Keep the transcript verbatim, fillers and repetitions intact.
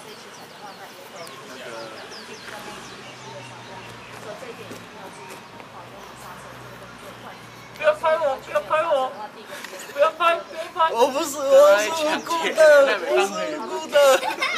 不要拍我！不要拍我！不要拍！不要拍！ 我不是，我是无辜的，我是无辜的。